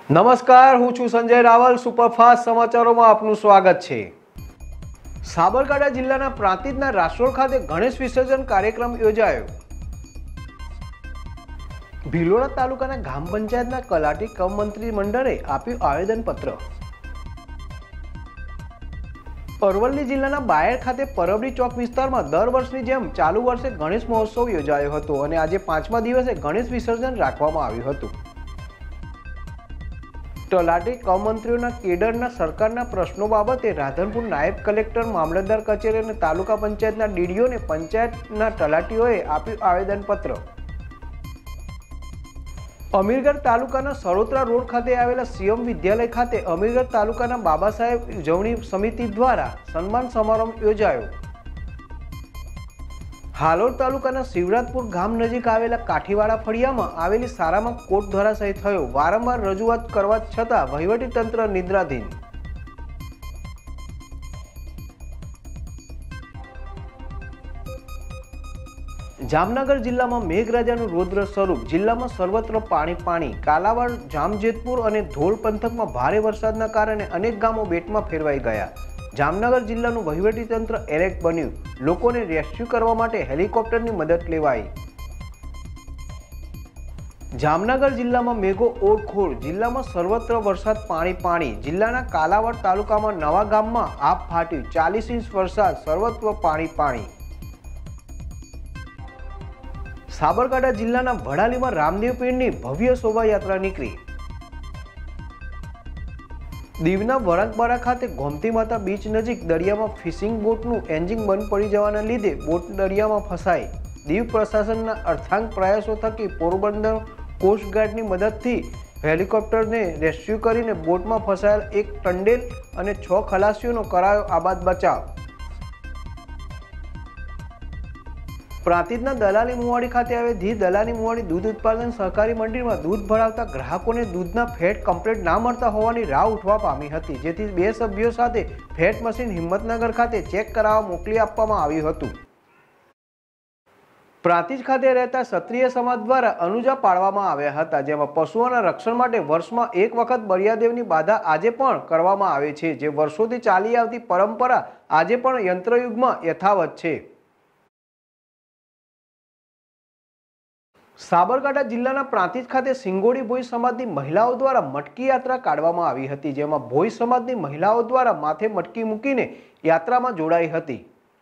નમસ્કાર, હું છું સંજય રાવલ। સુપરફાસ્ટ સમાચારોમાં આપનું સ્વાગત છે। સાબરકાંઠા જિલ્લાના પ્રાંતિજના રાસોલ ખાતે ગણેશ વિસર્જન કાર્યક્રમ યોજાયો। ભિલોડા તાલુકાના ગ્રામ પંચાયતના કલાટી કમ મંત્રી મંડળે આપ્યું આવેદનપત્ર। અરવલ્લી જિલ્લાના બાયડ ખાતે પરબડી ચોક વિસ્તારમાં દર વર્ષની જેમ ચાલુ વર્ષે ગણેશ મહોત્સવ યોજાયો હતો અને આજે 5મા દિવસે ગણેશ વિસર્જન રાખવામાં આવ્યું હતું। તલાટી કમ મંત્રીઓના કેડરના સરકારના પ્રશ્નો બાબતે રાધનપુર નાયબ કલેક્ટર, મામલતદાર કચેરી અને તાલુકા પંચાયતના ડીડીઓને પંચાયતના તલાટીઓએ આપ્યું આવેદનપત્ર। અમીરગઢ તાલુકાના સરોત્રા રોડ ખાતે આવેલા સીએમ વિદ્યાલય ખાતે અમીરગઢ તાલુકાના બાબા સાહેબ ઉજવણી સમિતિ દ્વારા સન્માન સમારંભ યોજાયો। હાલોડ તાલુકાના શિવરાજપુર ગામ નજીક આવેલા કાઠીવાડા ફળિયામાં આવેલી શાળામાં કોટ ધરાશાયી થયો। વારંવાર રજૂઆત કરવા છતાં વહીવટી તંત્ર નિદ્રાધીન। જામનગર જિલ્લામાં મેઘરાજાનું રૌદ્ર સ્વરૂપ। જિલ્લામાં સર્વત્ર પાણી। કાલાવાડ, જામજેતપુર અને ધોળ પંથકમાં ભારે વરસાદના કારણે અનેક ગામો બેટમાં ફેરવાઈ ગયા। જામનગર જિલ્લાનું વહીવટીતંત્ર એલર્ટ બન્યું। લોકોને રેસ્ક્યુ કરવા માટે હેલિકોપ્ટરની મદદ લેવાઈ। જામનગર જિલ્લામાં મેઘો ઓળખોળ। જિલ્લામાં સર્વત્ર વરસાદ પાણી। જિલ્લાના કાલાવાડ તાલુકામાં નવા ગામમાં આભ ફાટ્યું। 40 ઇંચ વરસાદ, સર્વત્ર પાણી। સાબરકાંઠા જિલ્લાના વડાલીમાં રામદેવ પીરની ભવ્ય શોભાયાત્રા નીકળી। દીવના વરાંકબારા ખાતે ગોમતી માતા બીચ નજીક દરિયામાં ફિશિંગ બોટનું એન્જિન બંધ પડી જવાના લીધે બોટ દરિયામાં ફસાઈ। દીવ પ્રશાસનના અર્થાંગ પ્રયાસો થકી પોરબંદર કોસ્ટગાર્ડની મદદથી હેલિકોપ્ટરને રેસ્ક્યુ કરીને બોટમાં ફસાયેલ એક ટંડેલ અને 6 ખલાસીઓનો કરાયો આબાદ બચાવ। પ્રાંતિજના દલાલી મુવાડી ખાતે આવેલી દલાલી મુવાડી દૂધ ઉત્પાદન સહકારી મંડળીમાં દૂધ ભરાવતા ગ્રાહકોને દૂધના ફેટ કમ્પ્લીટ ના મળતા હોવાની રાવ ઉઠવા પામી હતી, જેથી 2 સભ્યો સાથે ફેટ મશીન હિંમતનગર ખાતે ચેક કરાવવા મોકલી આપવામાં આવ્યું હતું। પ્રાંતિજ ખાતે રહેતા ક્ષત્રિય સમાજ દ્વારા અનુજા પાડવામાં આવ્યા હતા, જેમાં પશુઓના રક્ષણ માટે વર્ષમાં એક વખત બળિયાદેવની બાધા આજે પણ કરવામાં આવે છે, જે વર્ષોથી ચાલી આવતી પરંપરા આજે પણ યંત્રયુગમાં યથાવત છે। સાબરકાંઠા જિલ્લાના પ્રાંતિજ ખાતે સિંગોડી ભોઈ સમાજની મહિલાઓ દ્વારા મટકી યાત્રા કાઢવામાં આવી હતી, જેમાં ભોઈ સમાજની મહિલાઓ દ્વારા માથે મટકી મૂકીને યાત્રામાં જોડાઈ હતી।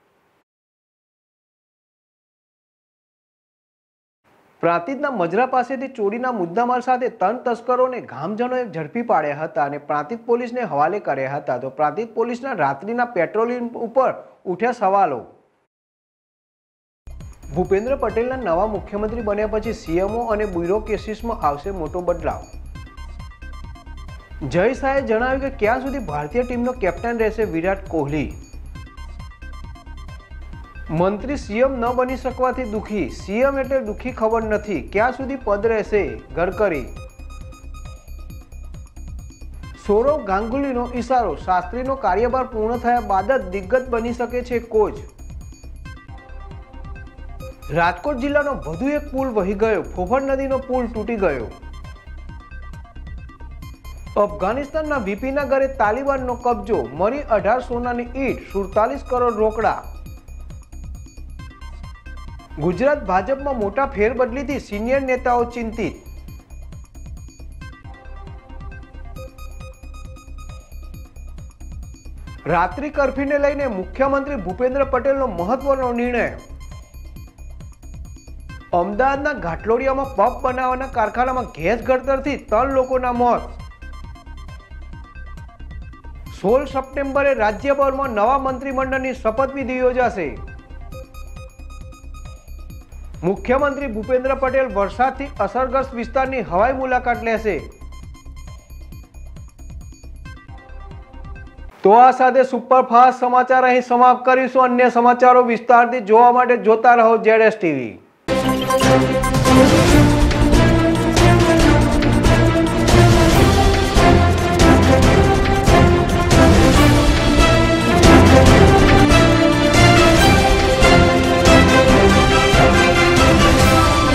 પ્રાંતિજના મજરા પાસેથી ચોરીના મુદ્દામાલ સાથે 3 તસ્કરોને ગામજનોએ ઝડપી પાડ્યા હતા અને પ્રાંતિજ પોલીસને હવાલે કર્યા હતા। તો પ્રાંતિજ પોલીસના રાત્રિના પેટ્રોલિંગ ઉપર ઉઠ્યા સવાલો। ભૂપેન્દ્ર પટેલના નવા મુખ્યમંત્રી બન્યા પછી સીએમઓ અને બ્યુરોક્રેસીમાં આવશે મોટો બદલાવ। જય શાહે જણાવ્યું કે ક્યાં સુધી ભારતીય ટીમનો કેપ્ટન રહેશે વિરાટ કોહલી। મંત્રી સીએમ ન બની શકવાથી દુઃખી। સીએમ એટલે દુઃખી ખબર નથી, ક્યાં સુધી પદ રહેશે ગડકરી। સૌરવ ગાંગુલીનો ઇશારો। શાસ્ત્રીનો કાર્યભાર પૂર્ણ થયા બાદ જ દિગ્ગજ બની શકે છે કોચ। રાજકોટ જિલ્લાનો વધુ એક પુલ વહી ગયો। ફોફર નદીનો પુલ તૂટી ગયો। અફઘાનિસ્તાનના વીપીના ઘરે તાલિબાનનો કબજો। મળી 18 સોનાની ઈંટ, 47 કરોડ રોકડા। ગુજરાત ભાજપમાં મોટા ફેરબદલીથી સિનિયર નેતાઓ ચિંતિત। રાત્રિ કર્ફ્યુને લઈને મુખ્યમંત્રી ભૂપેન્દ્ર પટેલનો મહત્વનો નિર્ણય। અમદાવાદના ઘાટલોડિયામાં પબ બનાવવાના કારખાનામાં ગેસ ગળતરથી 3 લોકોના મોત। 16 સપ્ટેમ્બરે રાજ્યભરમાં નવા મંત્રીમંડળની શપથવિધિ યોજાશે। મુખ્યમંત્રી ભૂપેન્દ્ર પટેલ વરસાદથી અસરગ્રસ્ત વિસ્તારની હવાઈ મુલાકાત લેશે। તો આ સાથે સુપરફાસ્ટ સમાચાર અહીં સમાપ્ત કરીશું। અન્ય સમાચારો વિસ્તારથી જોવા માટે જોતા રહો ZS TV।